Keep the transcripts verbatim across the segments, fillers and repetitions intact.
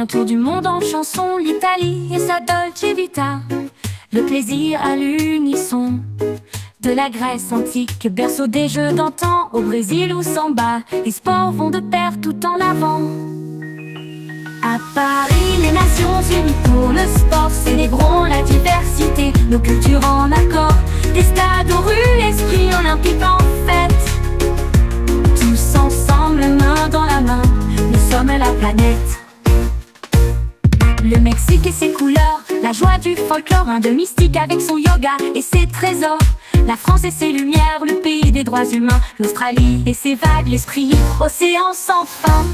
un tour du monde en chanson, l'Italie et sa Dolce Vita. Le plaisir à l'unisson. De la Grèce antique, berceau des jeux d'antan, au Brésil ou samba, les sports vont de pair tout en avant. À Paris, les Nations Unies pour le sport, célébrons la diversité, nos cultures en accord. Des stades aux rues, l'esprit olympique en fête. Tous ensemble, main dans la main, nous sommes la planète. Le Mexique et ses couleurs, la joie du folklore, un de mystique avec son yoga et ses trésors. La France et ses lumières, le pays des droits humains. L'Australie et ses vagues, l'esprit, océan sans fin.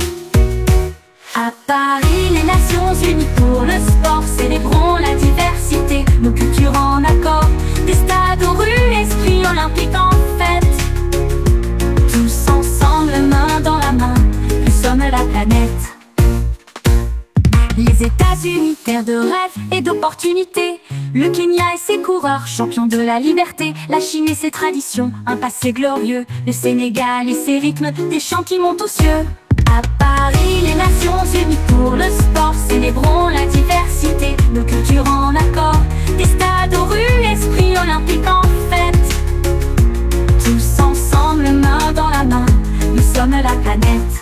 À Paris, les Nations Unies pour le sport, célébrons la diversité, nos cultures en accord. Des stades aux rues, esprit olympique en fête. Tous ensemble, main dans la main, nous sommes la planète. Les États-Unis, terre de rêve et d'opportunités. Le Kenya et ses coureurs, champions de la liberté. La Chine et ses traditions, un passé glorieux. Le Sénégal et ses rythmes, des chants qui montent aux cieux. À Paris, les Nations Unies pour le sport, célébrons la diversité, nos cultures en accord. Des stades aux rues, esprit olympique en fête. Tous ensemble, main dans la main, nous sommes la planète.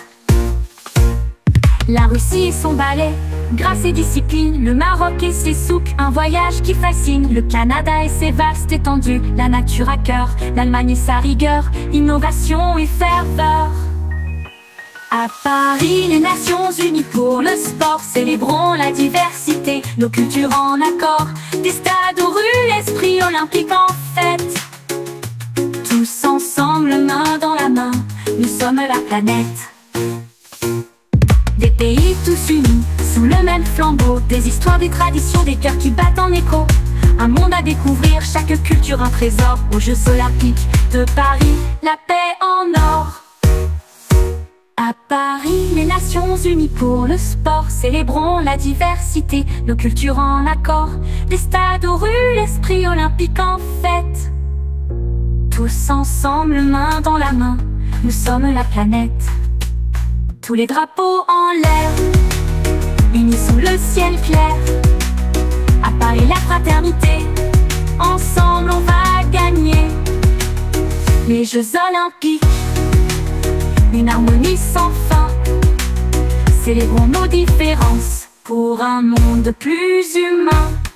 La Russie et son ballet, grâce et discipline. Le Maroc et ses souks, un voyage qui fascine. Le Canada et ses vastes étendues, la nature à cœur. L'Allemagne et sa rigueur, innovation et ferveur. À Paris, les Nations Unies pour le sport, célébrons la diversité, nos cultures en accord. Des stades aux rues, l'esprit olympique en fête. Tous ensemble, main dans la main, nous sommes la planète. Des pays tous unis, sous le même flambeau. Des histoires, des traditions, des cœurs qui battent en écho. Un monde à découvrir, chaque culture un trésor. Aux Jeux olympiques de Paris, la paix en or. À Paris, les Nations Unies pour le sport, célébrons la diversité, nos cultures en accord. Des stades aux rues, l'esprit olympique en fête. Tous ensemble, main dans la main, nous sommes la planète. Tous les drapeaux en l'air, unis sous le ciel clair. À Paris, la fraternité, ensemble on va gagner les Jeux olympiques. Une harmonie sans fin, célébrons nos différences pour un monde plus humain.